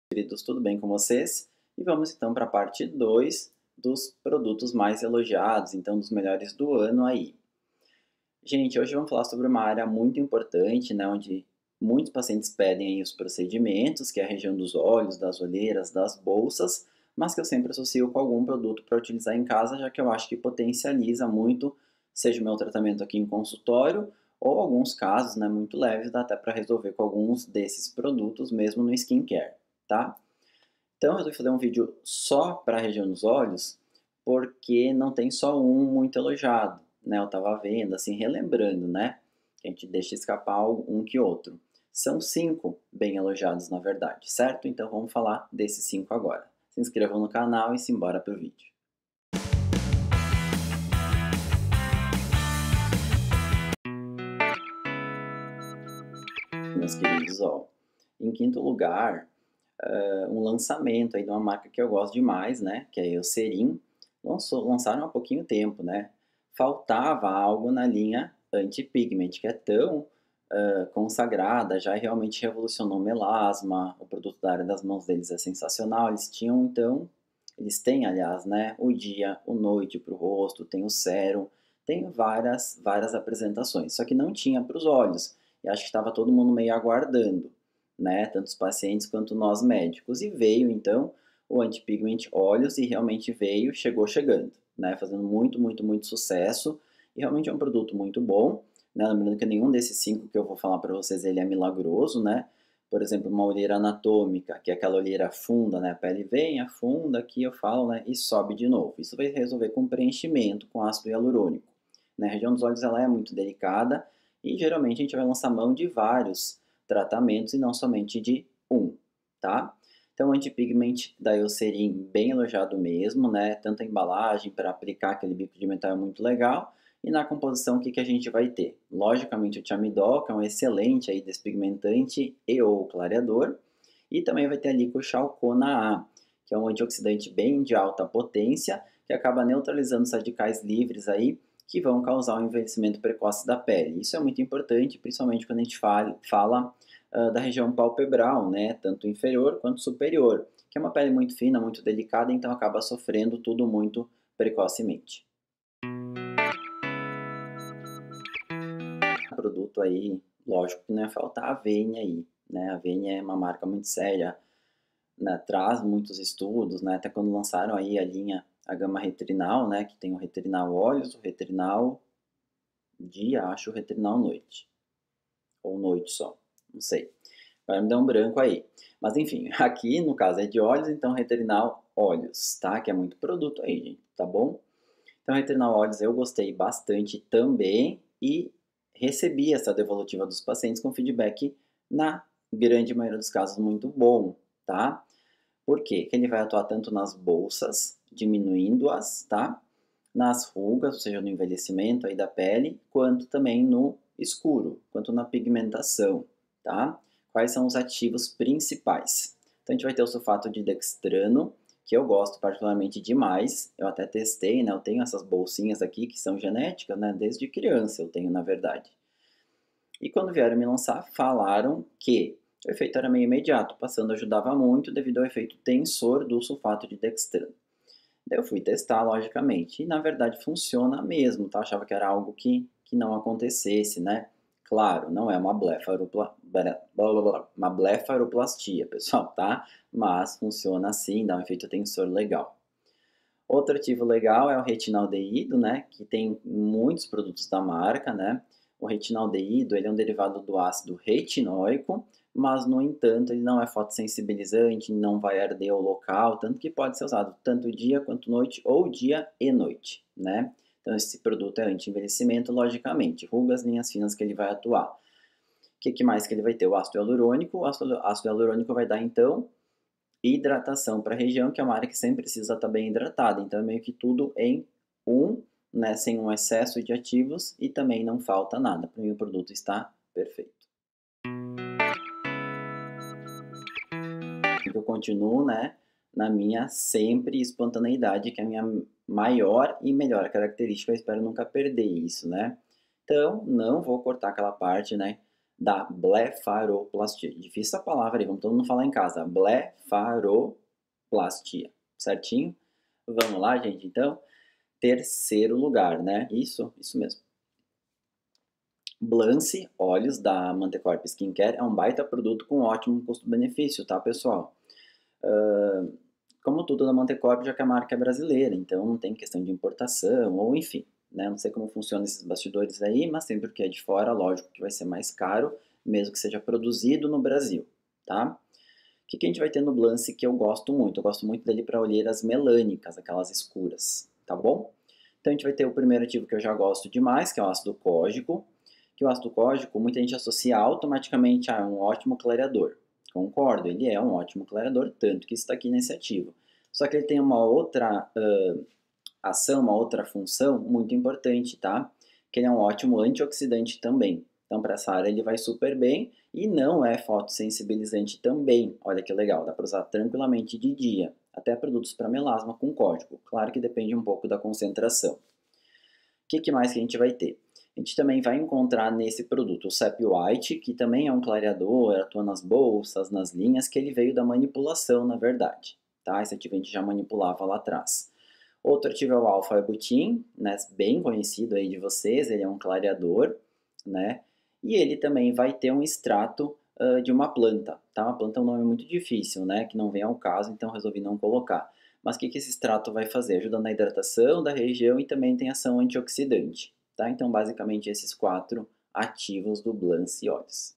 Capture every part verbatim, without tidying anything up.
Queridos, tudo bem com vocês? E vamos então para a parte dois dos produtos mais elogiados, então dos melhores do ano aí. Gente, hoje vamos falar sobre uma área muito importante, né, onde muitos pacientes pedem aí os procedimentos, que é a região dos olhos, das olheiras, das bolsas, mas que eu sempre associo com algum produto para utilizar em casa, já que eu acho que potencializa muito, seja o meu tratamento aqui em consultório, ou alguns casos, né, muito leves, dá até para resolver com alguns desses produtos, mesmo no skincare, tá? Então eu resolvi fazer um vídeo só para a região dos olhos, porque não tem só um muito elogiado, né, eu estava vendo, assim, relembrando, né, que a gente deixa escapar um que outro. São cinco bem elogiados, na verdade, certo? Então vamos falar desses cinco agora. Se inscrevam no canal e simbora pro vídeo. Meus queridos, ó, em quinto lugar, uh, um lançamento aí de uma marca que eu gosto demais, né, que é a Eucerin. Lançou, lançaram há pouquinho tempo, né? Faltava algo na linha anti-pigment, que é tão uh, consagrada, já realmente revolucionou o melasma, o produto da área das mãos deles é sensacional. Eles tinham, então, eles têm, aliás, né, o dia, o noite para o rosto, tem o sérum, tem várias, várias apresentações, só que não tinha para os olhos, e acho que estava todo mundo meio aguardando, né, tanto os pacientes quanto nós médicos, e veio, então, o anti-pigment olhos, e realmente veio, chegou chegando, né, fazendo muito, muito, muito sucesso, e realmente é um produto muito bom, né, lembrando que nenhum desses cinco que eu vou falar para vocês, ele é milagroso, né, por exemplo, uma olheira anatômica, que é aquela olheira funda, né, a pele vem, afunda, aqui eu falo, né, e sobe de novo, isso vai resolver com preenchimento, com ácido hialurônico, né, a região dos olhos ela é muito delicada, e geralmente a gente vai lançar mão de vários tratamentos e não somente de um, tá? Então, o anti-pigment da Eucerin, bem elogiado mesmo, né? Tanto a embalagem para aplicar aquele bico de metal é muito legal. E na composição, o que, que a gente vai ter? Logicamente, o Thiamidol, que é um excelente aí despigmentante e ou clareador. E também vai ter ali o Chalcona A, que é um antioxidante bem de alta potência, que acaba neutralizando os radicais livres aí, que vão causar um envelhecimento precoce da pele. Isso é muito importante, principalmente quando a gente fala, fala uh, da região palpebral, né, tanto inferior quanto superior, que é uma pele muito fina, muito delicada, então acaba sofrendo tudo muito precocemente. Produto aí, lógico que não é faltar a Avenia aí, né, a Avenia é uma marca muito séria, né, traz muitos estudos, né, até quando lançaram aí a linha, a gama Retrinal, né, que tem o Retrinal Olhos, o Retrinal dia, acho, o Retrinal Noite, ou Noite só, não sei, vai me dar um branco aí, mas enfim, aqui no caso é de olhos, então Retrinal Olhos, tá, que é muito produto aí, gente, tá bom? Então Retrinal Olhos eu gostei bastante também e recebi essa devolutiva dos pacientes com feedback, na grande maioria dos casos, muito bom, tá? Por quê? Ele vai atuar tanto nas bolsas, diminuindo-as, tá? Nas rugas, ou seja, no envelhecimento aí da pele, quanto também no escuro, quanto na pigmentação, tá? Quais são os ativos principais? Então a gente vai ter o sulfato de dextrano, que eu gosto particularmente demais, eu até testei, né? Eu tenho essas bolsinhas aqui que são genéticas, né? Desde criança eu tenho, na verdade. E quando vieram me lançar, falaram que o efeito era meio imediato, passando ajudava muito devido ao efeito tensor do sulfato de dextrano. Daí eu fui testar, logicamente, e na verdade funciona mesmo, tá? Eu achava que era algo que, que não acontecesse, né? Claro, não é uma blefaropla... uma blefaroplastia, pessoal, tá? Mas funciona assim, dá um efeito tensor legal. Outro ativo legal é o retinaldeído, né? Que tem muitos produtos da marca, né? O retinaldeído, ele é um derivado do ácido retinóico, mas, no entanto, ele não é fotossensibilizante, não vai arder o local, tanto que pode ser usado tanto dia quanto noite, ou dia e noite, né? Então, esse produto é anti-envelhecimento, logicamente, rugas, linhas finas que ele vai atuar. O que, que mais que ele vai ter? O ácido hialurônico. O ácido, ácido hialurônico vai dar, então, hidratação para a região, que é uma área que sempre precisa estar bem hidratada. Então, é meio que tudo em um, né, sem um excesso de ativos, e também não falta nada. Para mim, o produto está perfeito. Eu continuo, né, na minha sempre espontaneidade, que é a minha maior e melhor característica. Eu espero nunca perder isso, né? Então, não vou cortar aquela parte, né, da blefaroplastia. Difícil essa palavra aí, vamos todo mundo falar em casa. Blefaroplastia, certinho? Vamos lá, gente, então. Terceiro lugar, né? Isso, isso mesmo. Blance Óleos da Mantecorp Skincare é um baita produto com ótimo custo-benefício, tá, pessoal? Uh, como tudo da Mantecorp, já que a marca é brasileira, então não tem questão de importação, ou enfim, né? Não sei como funcionam esses bastidores aí, mas sempre que é de fora, lógico que vai ser mais caro, mesmo que seja produzido no Brasil, tá? O que, que a gente vai ter no Blance que eu gosto muito? Eu gosto muito dele para olheiras melânicas, aquelas escuras, tá bom? Então a gente vai ter o primeiro ativo que eu já gosto demais, que é o ácido cógico, que o ácido cógico muita gente associa automaticamente a um ótimo clareador. Concordo, ele é um ótimo clareador, tanto que está aqui nesse ativo. Só que ele tem uma outra uh, ação, uma outra função muito importante, tá? Que ele é um ótimo antioxidante também. Então, para essa área ele vai super bem e não é fotossensibilizante também. Olha que legal, dá para usar tranquilamente de dia. Até produtos para melasma com código. Claro que depende um pouco da concentração. O que, que mais que a gente vai ter? A gente também vai encontrar nesse produto o Sap White, que também é um clareador, atua nas bolsas, nas linhas, que ele veio da manipulação, na verdade. Tá? Esse ativo a gente já manipulava lá atrás. Outro ativo é o alfa-arbutin, né? Bem conhecido aí de vocês, ele é um clareador, né? E ele também vai ter um extrato uh, de uma planta, tá? Uma planta é um nome muito difícil, né? Que não vem ao caso, então resolvi não colocar. Mas o que, que esse extrato vai fazer? Ajuda na hidratação da região e também tem ação antioxidante. Tá? Então, basicamente, esses quatro ativos do Blance Olhos.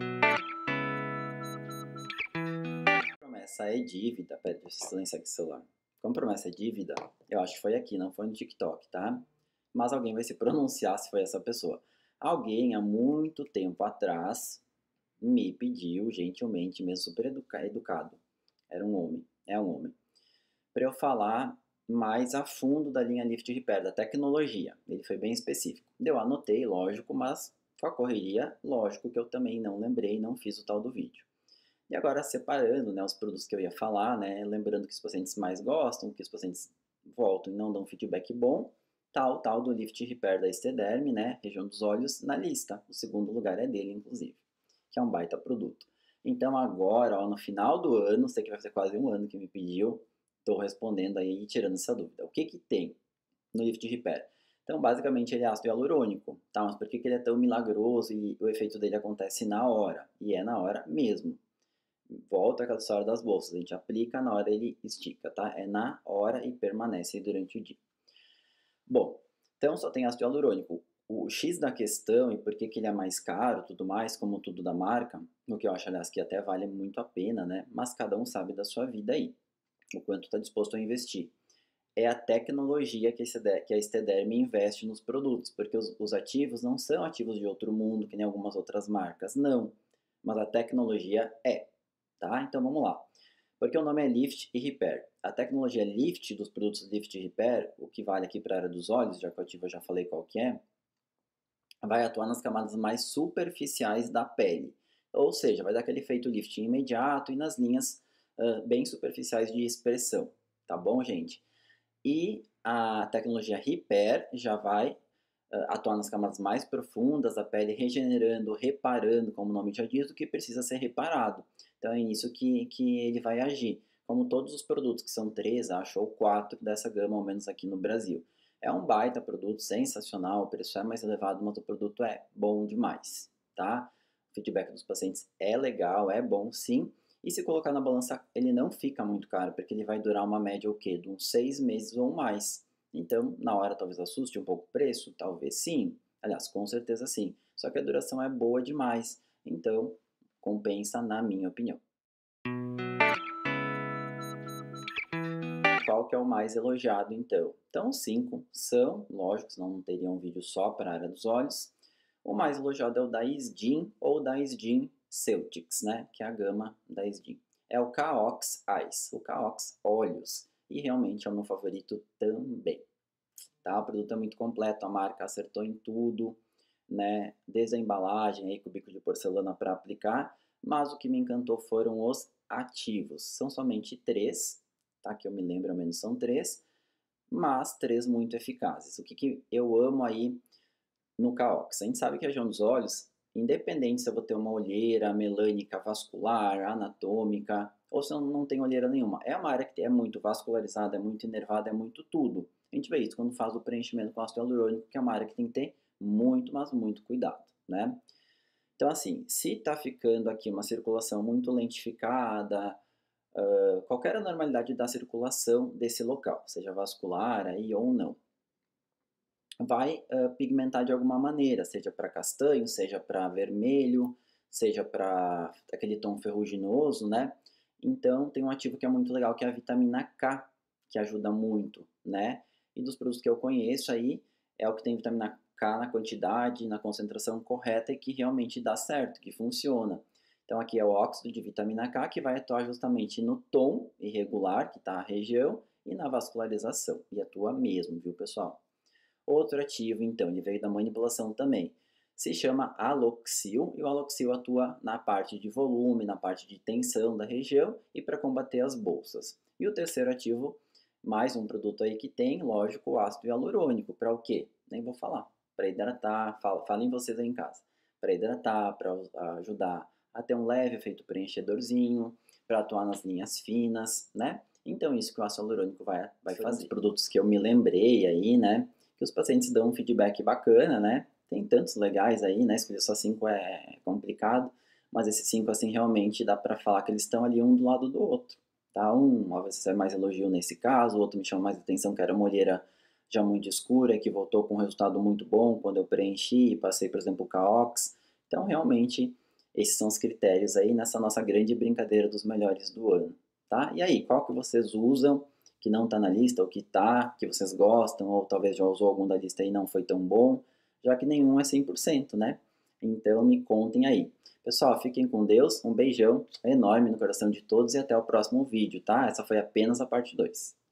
Promessa é dívida. Pera, deixa eu silenciar aqui o celular. Como promessa é dívida, eu acho que foi aqui, não foi no TikTok, tá? Mas alguém vai se pronunciar se foi essa pessoa. Alguém, há muito tempo atrás, me pediu, gentilmente, mesmo super educa educado, era um homem, é um homem, para eu falar mais a fundo da linha Lift Repair, da tecnologia. Ele foi bem específico. Eu anotei, lógico, mas com a correria, lógico que eu também não lembrei, não fiz o tal do vídeo. E agora separando, né, os produtos que eu ia falar, né, lembrando que os pacientes mais gostam, que os pacientes voltam e não dão feedback bom, tal, tal do Lift Repair da Estederme, né, região dos olhos, na lista. O segundo lugar é dele, inclusive, que é um baita produto. Então agora, ó, no final do ano, sei que vai ser quase um ano que me pediu, estou respondendo aí e tirando essa dúvida. O que que tem no Lift Repair? Então, basicamente, ele é ácido hialurônico, tá? Mas por que que ele é tão milagroso e o efeito dele acontece na hora? E é na hora mesmo. Volta aquela história das bolsas, a gente aplica na hora ele estica, tá? É na hora e permanece durante o dia. Bom, então só tem ácido hialurônico. O X da questão e por que que ele é mais caro, tudo mais, como tudo da marca, o que eu acho, aliás, que até vale muito a pena, né? Mas cada um sabe da sua vida aí, o quanto está disposto a investir. É a tecnologia que a Estederme investe nos produtos, porque os, os ativos não são ativos de outro mundo, que nem algumas outras marcas, não. Mas a tecnologia é, tá? Então vamos lá. Porque o nome é Lift e Repair. A tecnologia Lift dos produtos Lift e Repair, o que vale aqui para a área dos olhos, já que o ativo eu já falei qual que é, vai atuar nas camadas mais superficiais da pele. Ou seja, vai dar aquele efeito lifting imediato e nas linhas uh, bem superficiais de expressão. Tá bom, gente? E a tecnologia Repair já vai uh, atuar nas camadas mais profundas da pele, regenerando, reparando, como o nome já diz, o que precisa ser reparado. Então é nisso que, que ele vai agir. Como todos os produtos, que são três, acho, ou quatro dessa gama, ao menos aqui no Brasil. É um baita produto, sensacional, o preço é mais elevado, mas o produto é bom demais, tá? O feedback dos pacientes é legal, é bom sim. E se colocar na balança, ele não fica muito caro, porque ele vai durar uma média o quê? De uns seis meses ou mais. Então, na hora talvez assuste um pouco o preço, talvez sim. Aliás, com certeza sim. Só que a duração é boa demais. Então, compensa na minha opinião. Qual que é o mais elogiado então? Então, cinco são, lógico, senão não teria um vídeo só para a área dos olhos. O mais elogiado é o da Isdin ou da Isdin Celtics, né? Que é a gama da Isdin. É o Caox Eyes, o Caox Olhos. E realmente é o meu favorito também. Tá? O produto é muito completo, a marca acertou em tudo, né? Desde a embalagem aí com o bico de porcelana para aplicar. Mas o que me encantou foram os ativos. São somente três, tá? Que eu me lembro, ao menos são três, mas três muito eficazes. O que, que eu amo aí no Caox? A gente sabe que a região dos olhos, independente se eu vou ter uma olheira melânica vascular, anatômica, ou se eu não tenho olheira nenhuma. É uma área que é muito vascularizada, é muito inervada, é muito tudo. A gente vê isso quando faz o preenchimento com ácido hialurônico, que é uma área que tem que ter muito, mas muito cuidado, né? Então, assim, se tá ficando aqui uma circulação muito lentificada, uh, qualquer anormalidade da circulação desse local, seja vascular aí ou não, vai uh, pigmentar de alguma maneira, seja para castanho, seja para vermelho, seja para aquele tom ferruginoso, né? Então, tem um ativo que é muito legal, que é a vitamina K, que ajuda muito, né? E dos produtos que eu conheço aí, é o que tem vitamina K na quantidade, na concentração correta e que realmente dá certo, que funciona. Então, aqui é o óxido de vitamina K, que vai atuar justamente no tom irregular, que está a região, e na vascularização. E atua mesmo, viu, pessoal? Outro ativo, então, ele veio da manipulação também. Se chama aloxil, e o aloxil atua na parte de volume, na parte de tensão da região e para combater as bolsas. E o terceiro ativo, mais um produto aí que tem, lógico, o ácido hialurônico. Para o quê? Nem vou falar. Para hidratar, fala, falem vocês aí em casa. Para hidratar, para ajudar a ter um leve efeito preenchedorzinho, para atuar nas linhas finas, né? Então, isso que o ácido hialurônico vai, vai fazer. Os produtos que eu me lembrei aí, né? Que os pacientes dão um feedback bacana, né? Tem tantos legais aí, né? Escolher só cinco é complicado, mas esses cinco, assim, realmente dá para falar que eles estão ali um do lado do outro, tá? Um, às vezes é mais elogio nesse caso, o outro me chama mais atenção, que era uma olheira já muito escura, que voltou com um resultado muito bom quando eu preenchi e passei, por exemplo, o Caox. Então, realmente, esses são os critérios aí nessa nossa grande brincadeira dos melhores do ano, tá? E aí, qual que vocês usam? Que não está na lista, ou que está, que vocês gostam, ou talvez já usou algum da lista e não foi tão bom, já que nenhum é cem por cento, né? Então me contem aí. Pessoal, fiquem com Deus, um beijão enorme no coração de todos e até o próximo vídeo, tá? Essa foi apenas a parte dois.